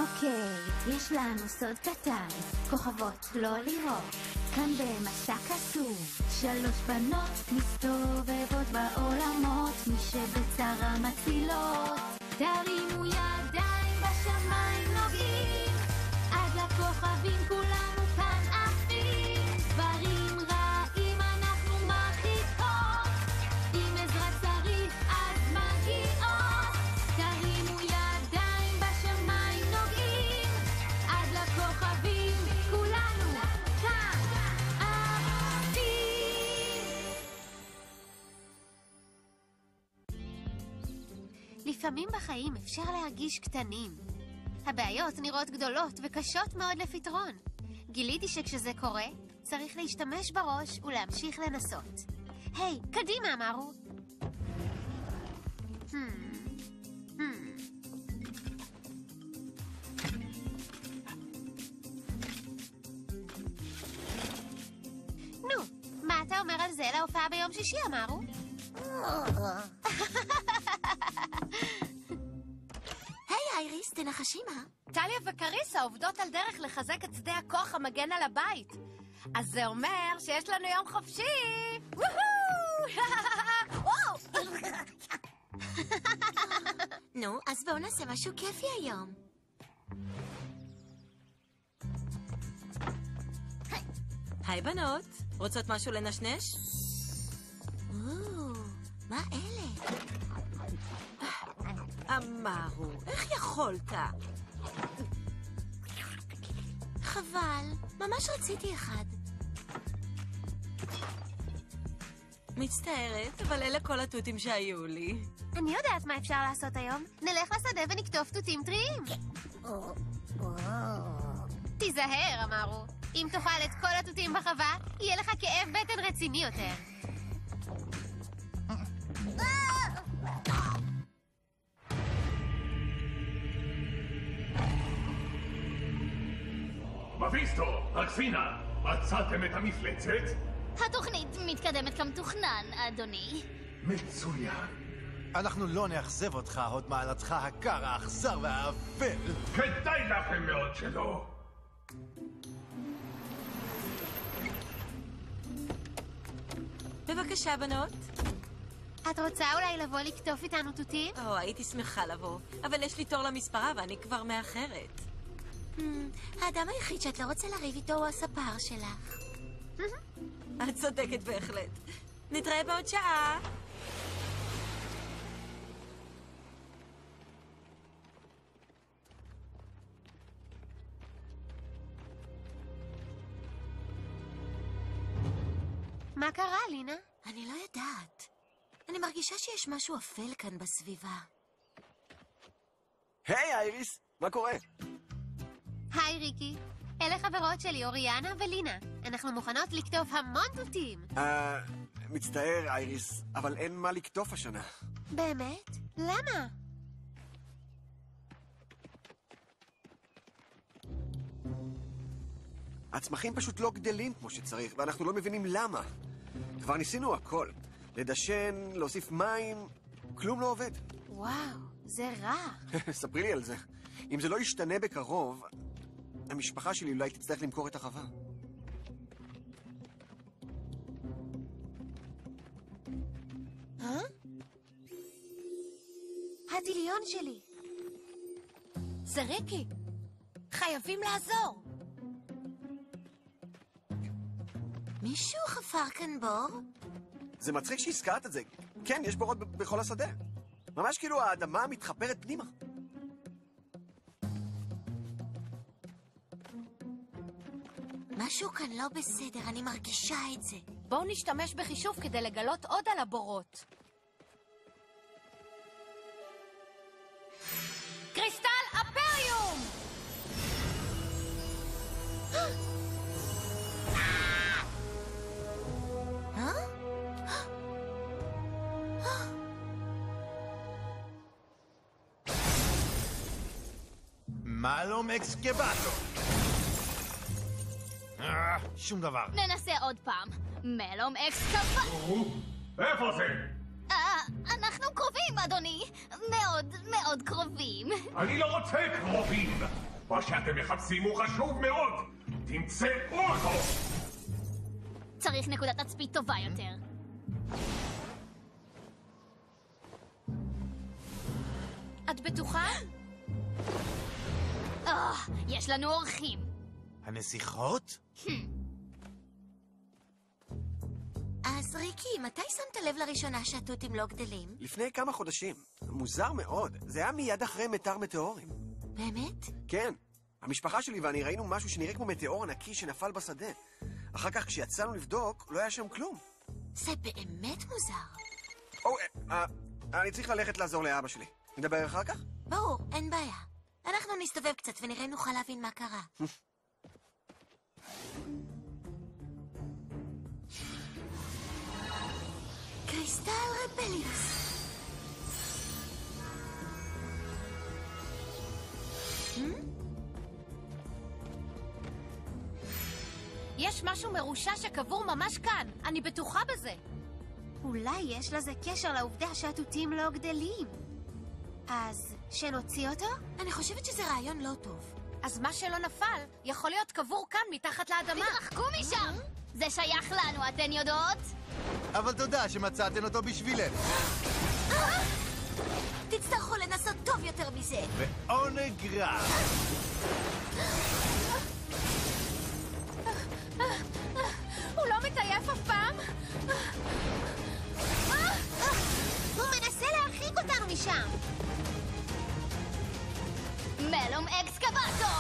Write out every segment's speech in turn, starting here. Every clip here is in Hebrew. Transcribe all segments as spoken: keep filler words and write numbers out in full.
אוקיי, יש לנו סוד קטן, כוכבות לא לראות, כאן במסע קסום, שלוש בנות מסתובבות בעולמות, מי שבצרה מצילות, תרימו ידיים בשמיים נוגעים, עד לכוכבים כולנו כאן עפים, דברים רעים אנחנו מרחיקות, אם עזרה צריך אז מגיעות, תרימו ידיים בשמיים נוגעים, עד לכוכבים כולנו כאן עפים. לפעמים בחיים אפשר להרגיש קטנים. הבעיות נראות גדולות וקשות מאוד לפתרון. גיליתי שכשזה קורה, צריך להשתמש בראש ולהמשיך לנסות. היי, קדימה, אמרו. Hmm. Hmm. נו, מה אתה אומר על זה להופעה ביום שישי, אמרו? אייריס, תנחשי מה? טליה וקריסה עובדות על דרך לחזק את שדה הכוח המגן על הבית. אז זה אומר שיש לנו יום חופשי! נו, אז בואו נעשה משהו כיפי היום. היי בנות, רוצות משהו לנשנש? או, מה אלה? אמרו, איך יכולת? חבל, ממש רציתי אחד. מצטערת, אבל אלה כל התותים שהיו לי. אני יודעת מה אפשר לעשות היום. נלך לשדה ונקטוף תותים טריים. תיזהר, אמרו. אם תאכל את כל התותים בחווה, יהיה לך כאב בטן רציני יותר. מפיסטו, אקסינה, מצאתם את המפלצת? התוכנית מתקדמת כמתוכנן, אדוני. מצוין. אנחנו לא נאכזב אותך, עוד מעלתך הקר, האכזר והאפל. כדאי לכם מאוד שלא. בבקשה, בנות. את רוצה אולי לבוא לקטוף איתנו תותים? או, הייתי שמחה לבוא, אבל יש לי תור למספרה ואני כבר מאחרת. האדם היחיד שאת לא רוצה לריב איתו הוא הספר שלך. את צודקת בהחלט. נתראה בעוד שעה. מה קרה, לינה? אני לא יודעת. אני מרגישה שיש משהו אפל כאן בסביבה. היי, אייריס, מה קורה? היי, ריקי. אלה חברות שלי, אוריאנה ולינה. אנחנו מוכנות לקטוף המון תותים. אה, מצטער, אייריס, אבל אין מה לקטוף השנה. באמת? למה? הצמחים פשוט לא גדלים כמו שצריך, ואנחנו לא מבינים למה. כבר ניסינו הכל. לדשן, להוסיף מים, כלום לא עובד. וואו, זה רע. ספרי לי על זה. אם זה לא ישתנה בקרוב, המשפחה שלי אולי תצטרך למכור את החווה. אה? הטיליון שלי. זה ריקי. חייבים לעזור. מישהו חפר כאן בור? זה מצחיק שהזכרת את זה. כן, יש בורות ב- בכל השדה. ממש כאילו האדמה מתחפרת פנימה. משהו כאן לא בסדר, אני מרגישה את זה. בואו נשתמש בחישוב כדי לגלות עוד על הבורות. קריסטל אפריום! מלום אקסקבטו. אה, שום דבר. ננסה עוד פעם. מלום אקסקבטו. איפה זה? אה, אנחנו קרובים, אדוני. מאוד מאוד קרובים. אני לא רוצה קרובים. מה שאתם מחפשים הוא חשוב מאוד! תמצאו אותו! צריך נקודת תצפית טובה יותר. את בטוחה? אה, יש לנו אורחים. הנסיכות? אז ריקי, מתי שמת לב לראשונה שהתותים לא גדלים? לפני כמה חודשים. מוזר מאוד. זה היה מיד אחרי מטר מטאורים. באמת? כן. המשפחה שלי ואני ראינו משהו שנראה כמו מטאור ענקי שנפל בשדה. אחר כך כשיצאנו לבדוק, לא היה שם כלום. זה באמת מוזר. או, אה, אה, אני צריך ללכת לעזור לאבא שלי. נדבר אחר כך? ברור, אין בעיה. אנחנו נסתובב קצת ונראה אם נוכל להבין מה קרה. קריסטל רבליוס. יש משהו מרושע שקבור ממש כאן. אני בטוחה בזה. אולי יש לזה קשר לעובדה שהתותים לא גדלים. אז שנוציא אותו? אני חושבת שזה רעיון לא טוב. אז מה שלא נפל יכול להיות קבור כאן מתחת לאדמה. תתרחקו משם! זה שייך לנו, אתן יודעות? אבל תודה שמצאתן אותו בשבילנו. תצטרכו לנסות טוב יותר מזה. ועונג רב. הוא לא מתעייף אף פעם? הוא מנסה להרחיק אותנו משם. מלום אקסקבטור!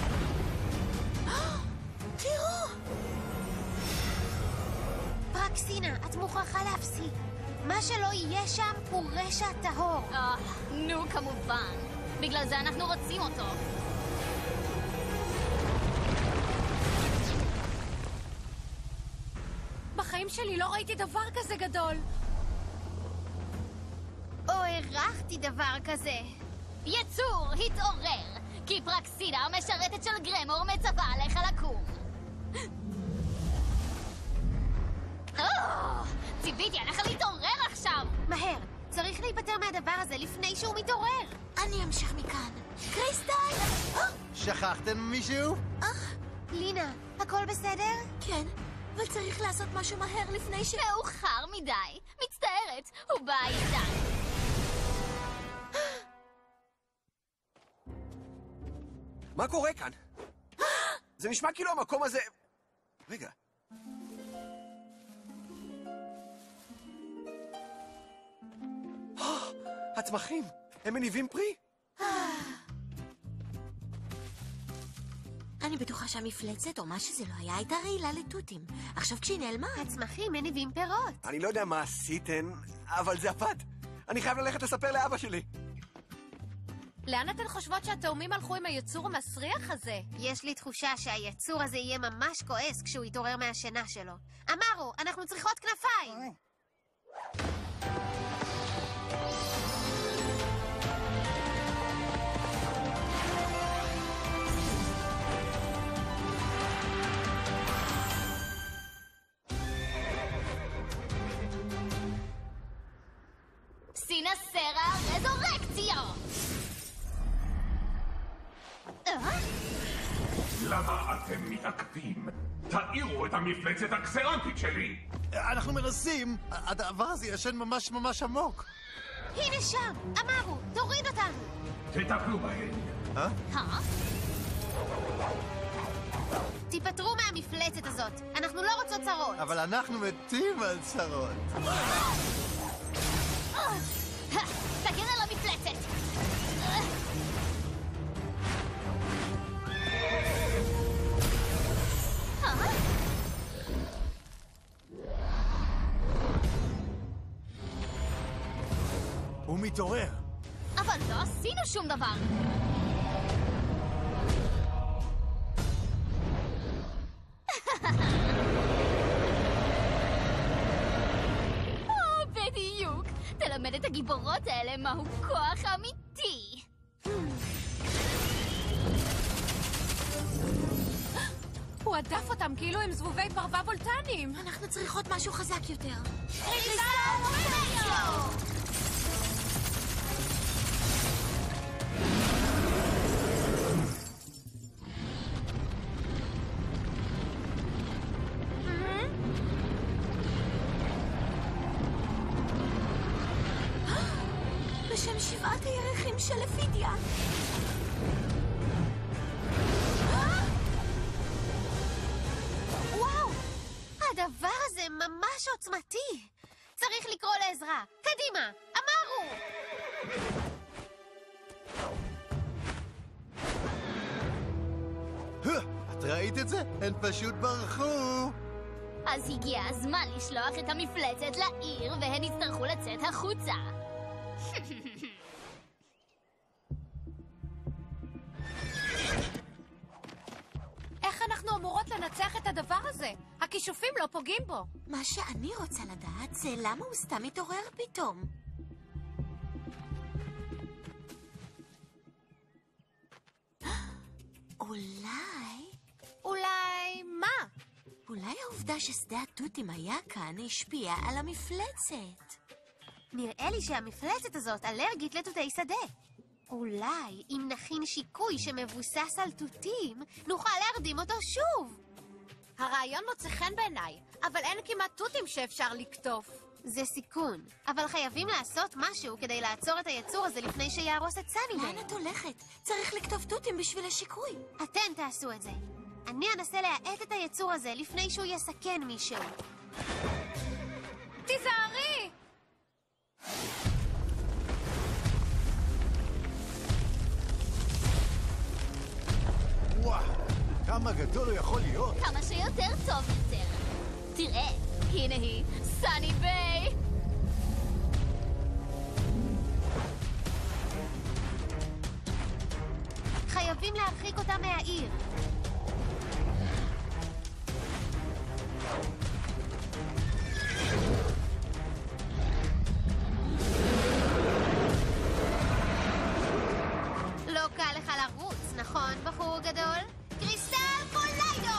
תראו! פרקסינה, את מוכרחה להפסיק. מה שלא יהיה שם הוא רשע טהור. אה, נו כמובן. בגלל זה אנחנו רוצים אותו. בחיים שלי לא ראיתי דבר כזה גדול. או הרחתי דבר כזה. יצור, התעורר! כי פרקסינה המשרתת של גרמור מצווה עליך לקום. ציוויתי עליך להתעורר עכשיו! מהר, צריך להיפטר מהדבר הזה לפני שהוא מתעורר. אני אמשיך מכאן. קריסטל! שכחתם מישהו? לינה, הכל בסדר? כן, אבל צריך לעשות משהו מהר לפני ש... מאוחר מדי. מצטערת, הוא בא איתן. מה קורה כאן? זה נשמע כאילו המקום הזה... רגע. הצמחים, הם מניבים פרי? אני בטוחה שהמפלצת, או מה שזה לא היה, הייתה רעילה לתותים. עכשיו כשהיא נעלמה... הצמחים מניבים פירות. אני לא יודע מה עשיתן, אבל זה עבד. אני חייב ללכת לספר לאבא שלי. לאן אתן חושבות שהתאומים הלכו עם היצור המסריח הזה? יש לי תחושה שהיצור הזה יהיה ממש כועס כשהוא יתעורר מהשינה שלו. אמרו, אנחנו צריכות כנפיים! סינסרה רזורקציו! למה אתם מתעכבים? תאירו את המפלצת הקסרנטית שלי! אנחנו מנסים. הדבר הזה ישן ממש ממש עמוק. הנה שם! אמרו, תוריד אותנו! תטפלו בהן. אה? אה? תיפטרו מהמפלצת הזאת. אנחנו לא רוצות צרות. אבל אנחנו מתים על צרות. תגן על המפלצת! הוא מתעורר. אבל לא עשינו שום דבר. או, בדיוק. תלמד את הגיבורות האלה מהו כוח אמיתי. הוא עדף אותם כאילו הם זבובי פרווה וולטניים. אנחנו צריכות משהו חזק יותר. של לפידיה. וואו! הדבר הזה ממש עוצמתי. צריך לקרוא לעזרה. קדימה! אמרו! את ראית את זה? הן פשוט ברחו. אז הגיע הזמן לשלוח את המפלצת לעיר, והן יצטרכו לצאת החוצה. איך אנחנו אמורות לנצח את הדבר הזה? הכישופים לא פוגעים בו. מה שאני רוצה לדעת זה למה הוא סתם מתעורר פתאום. אולי... אולי מה? אולי העובדה ששדה התותים היה כאן השפיעה על המפלצת. נראה לי שהמפלצת הזאת אלרגית לתותי שדה. אולי אם נכין שיקוי שמבוסס על תותים, נוכל להרדים אותו שוב. הרעיון מוצא חן בעיניי, אבל אין כמעט תותים שאפשר לקטוף. זה סיכון, אבל חייבים לעשות משהו כדי לעצור את היצור הזה לפני שיהרוס את סאני. לאן את הולכת? צריך לקטוף תותים בשביל השיקוי. אתן תעשו את זה. אני אנסה להאט את היצור הזה לפני שהוא יסכן מישהו. תיזהרי! וואו, כמה גדול הוא יכול להיות. כמה שיותר טוב יותר. תראה, הנה היא, סאני ביי! חייבים להרחיק אותה מהעיר. לא קל לך לרוץ, נכון, בחור גדול? קריסטל קוליידו!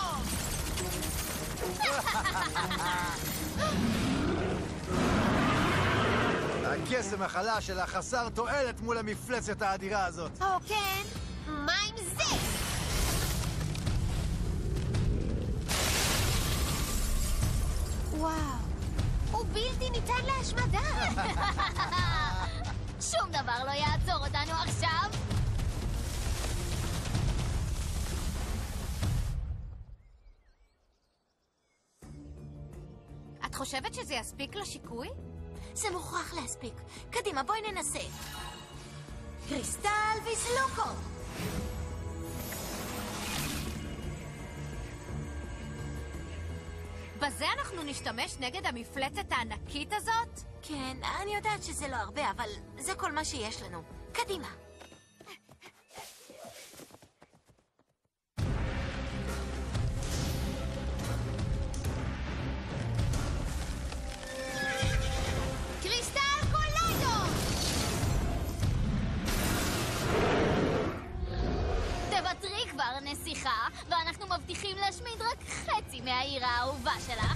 הקסם החלש שלה חסר תועלת מול המפלצת האדירה הזאת. או כן, מה עם זה? וואו, הוא בלתי ניתן להשמדה. שום דבר לא יעצור אותנו עכשיו. את חושבת שזה יספיק לשיקוי? זה מוכרח להספיק. קדימה, בואי ננסה. קריסטל ויזלוקו! בזה אנחנו נשתמש נגד המפלצת הענקית הזאת? כן, אני יודעת שזה לא הרבה, אבל זה כל מה שיש לנו. קדימה. קריסטל קוליידו! תוותרי כבר, נסיכה, ואנחנו מבטיחים להשמיד רק חצי מהעיר האהובה שלך.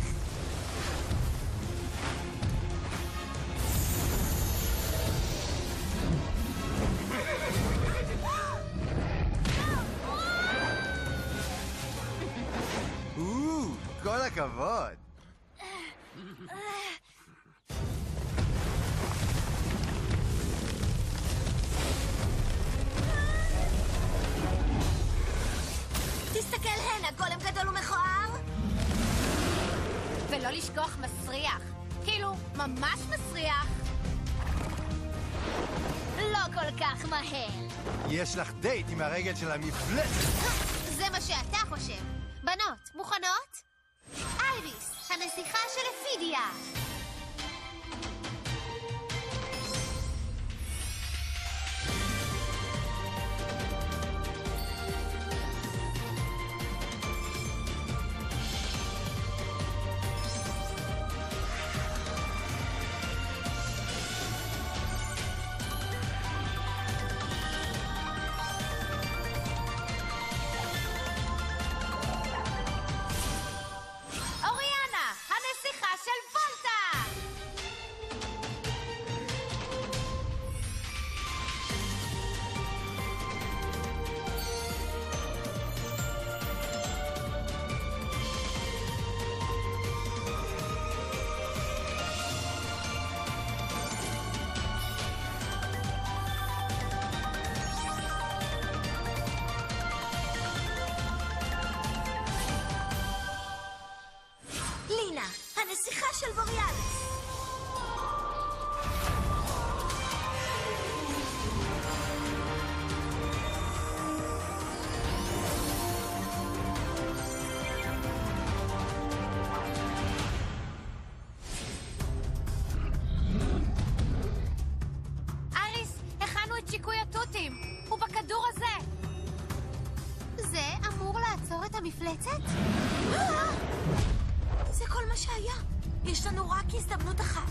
או, כל הכבוד. תסתכל הנה, גולם גדול ומכוער. ולא לשכוח מסריח. כאילו, ממש מסריח. לא כל כך מהר. יש לך דייט עם הרגל של המפלצת. זה מה שאתה חושב. בנות, מוכנות? אייריס, הנסיכה של לפידיה. אוריאנה, הנסיכה של וולטה! של בוריאלס. אייריס, הכנו את שיקוי התותים. הוא בכדור הזה. זה אמור לעצור את המפלצת? זה כל מה שהיה. יש לנו רק הזדמנות אחת.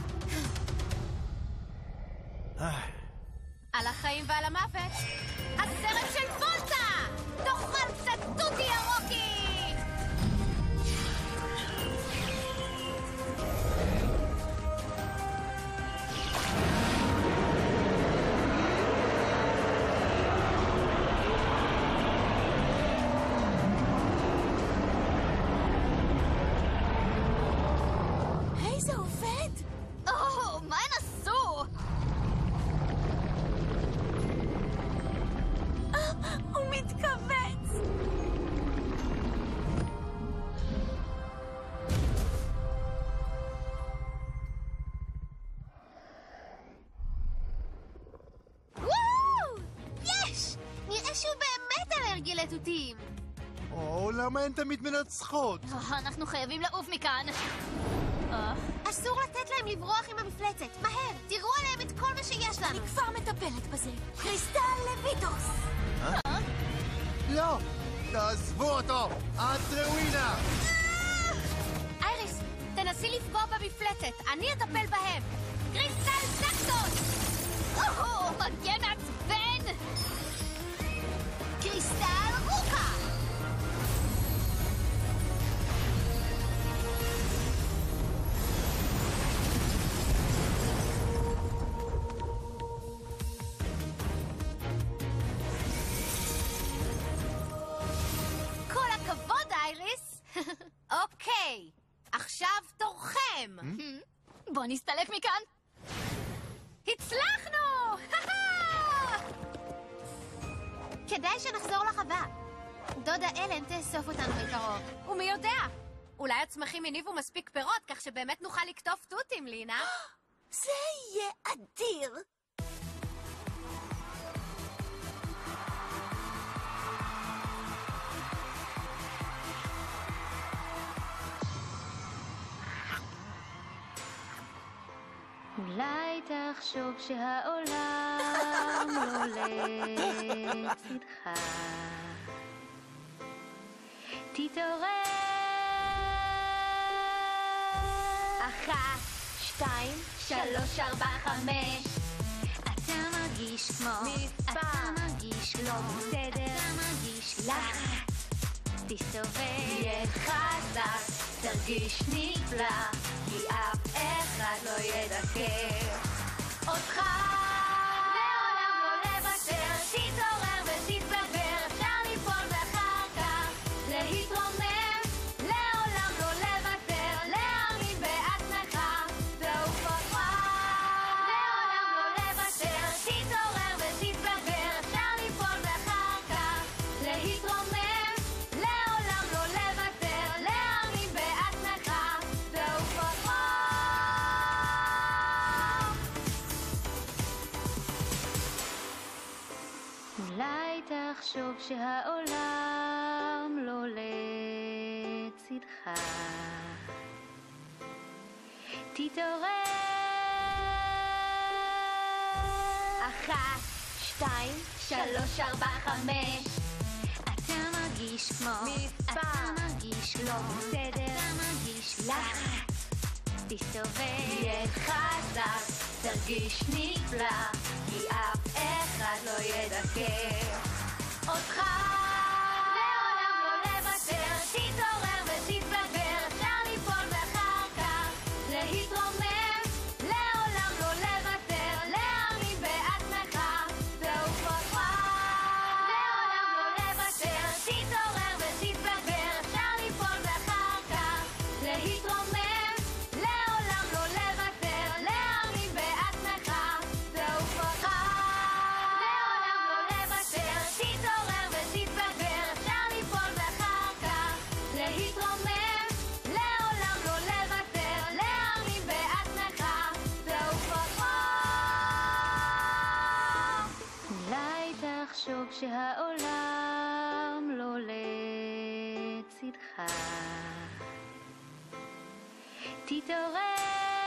על החיים ועל המוות. הסרט של וולטה! תאכל קצת תותי ירוקי! היי, זה עובד! או, מה הן עשו? הוא מתכווץ! וואו! יש! נראה שהוא באמת אלרגי לתותים. או, למה הן תמיד מנצחות? אה, אנחנו חייבים לעוף מכאן. אה, אסור לתת להם לברוח עם המפלצת. מהר, תראו עליהם את כל מה שיש אני לנו. כבר מטפלת בזה. קריסטל לויטוס! לא! תעזבו אותו! את ראוינה! אייריס, תנסי לפגוע במפלצת. אני אטפל בהם. קריסטל זקטוס! או, מגן עצבן! קריסטל רוקה! כל הכבוד, אייריס! אוקיי, עכשיו תורכם. בוא נסתלק מכאן. הצלחנו! כדאי שנחזור לחווה. דודה אלן תאסוף אותנו בקרוב. ומי יודע? אולי הצמחים הניבו מספיק פירות, כך שבאמת נוכל לקטוף תותים, לינה. זה יהיה אדיר! אולי תחשוב שהעולם לא לצדך. תתעורר. אחת, שתיים, שלוש, ארבע, חמש. אתה מרגיש כמו מספר. אתה מרגיש לא בסדר. אתה מרגיש לחץ. תסתובב. תהיה חזק, תרגיש נפלא, כי אף אחד לא ידכא אותך. לעולם לא לוותר, תתעורר ותתגבר, אפשר ליפול ואחר כך להתרומם. לעולם לא לוותר, להאמין בעצמך, תעוף אותך. לעולם לא לוותר, תתעורר ותתגבר, אפשר ליפול ואחר כך להתרומם. לעולם לא לוותר, להאמין בעצמך, תעוף אותך. אולי תחשוב שהעולם לא לצדך. תתעורר. אחת, שתיים, שלוש, ארבע, חמש. אתה מרגיש כמו מספר. אתה מרגיש לא בסדר. אתה מרגיש לחץ. תסתובב. תהיה חזק, תרגיש נפלא, כי אף אחד לא ידכא אותך. לעולם לא לוותר, תתעורר ותתגבר, אפשר ליפול ואחר כך להתרומם. לעולם לא לוותר, להאמין בעצמך, תעוף אותך. לעולם לא לוותר, תתעורר ותתגבר, אפשר ליפול ואחר כך להתרומם. לעולם לא לוותר, להאמין בעצמך, תעוף אותך. לעולם לא לוותר, תתעורר ותתגבר, תחשוב שהעולם לא לצדך. תתעורר.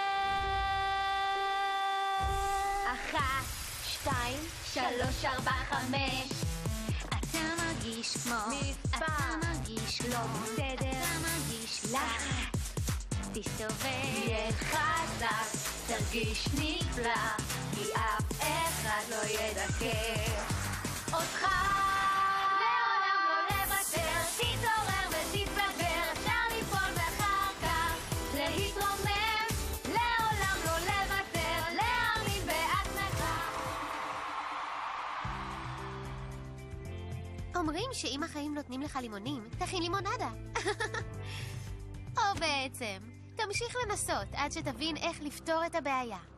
אחת, שתיים, שלוש, ארבע, חמש. אתה מרגיש כמו מספר. אתה מרגיש לא בסדר, אתה מרגיש לחץ. תסתובב. תהיה חזק, תרגיש נפלא, כי אף אחד לא ידכא אותך. לעולם לא לוותר, תתעורר ותתגבר, אפשר ליפול ואחר כך להתרומם. לעולם לא לוותר, להאמין בעצמך. אומרים שאם החיים נותנים לך לימונים, תכין לימונדה. או בעצם, תמשיך לנסות עד שתבין איך לפתור את הבעיה.